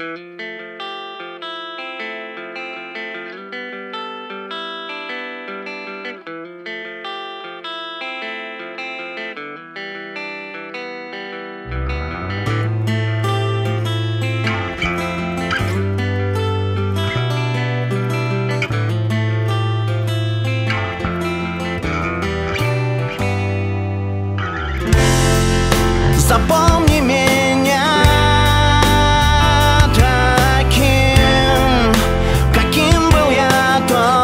Запомни меня таким, каким был я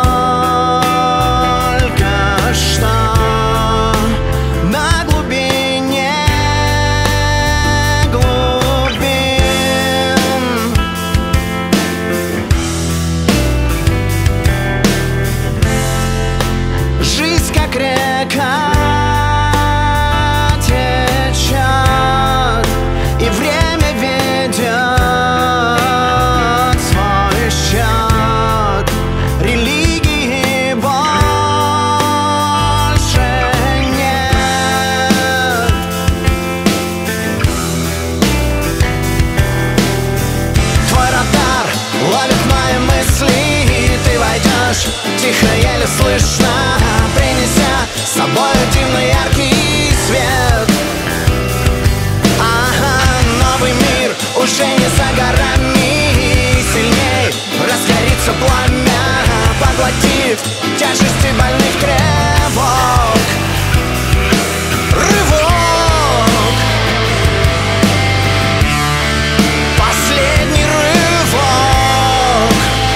только что на глубине глубин. Жизнь как река тихо, еле слышно, принеся с собой дивный яркий свет. Ага, новый мир уже не за горами, сильней разгорится пламя, поглотив тяжести больных тревог. Рывок, последний рывок,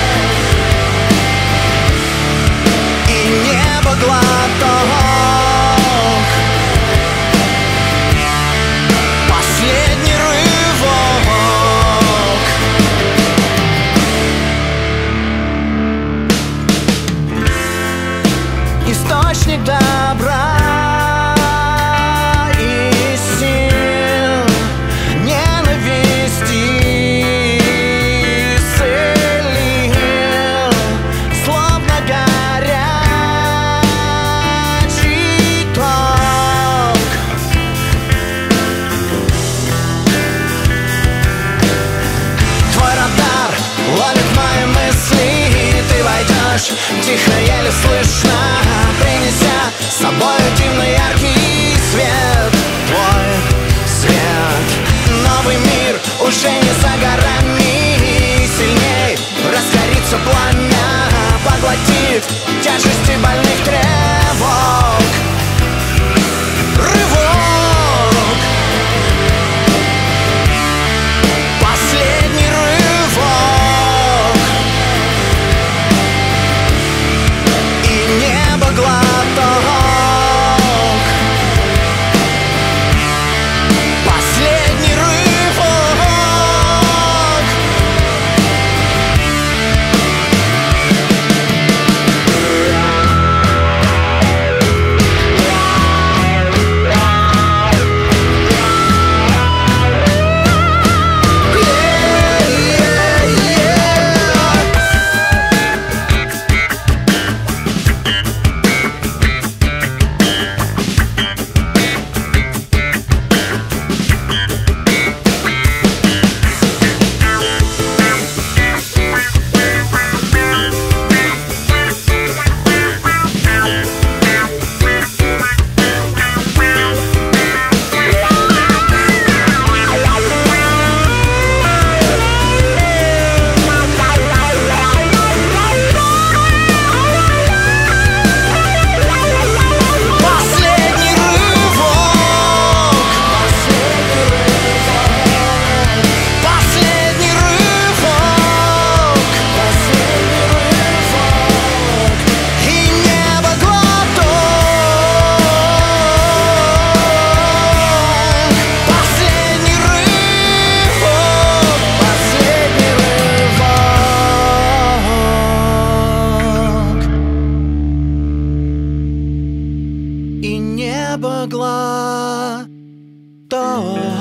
глоток, последний рывок. Источник добра и сил, ненависти исцелил, словно тихо, еле слышно, принеся с собой дивный яркий свет. Твой свет, новый мир уже не за горами, сильней разгорится пламя, поглотив тяжести больных тревог. Рывок, последний рывок, глоток, последний рывок. небо глоток.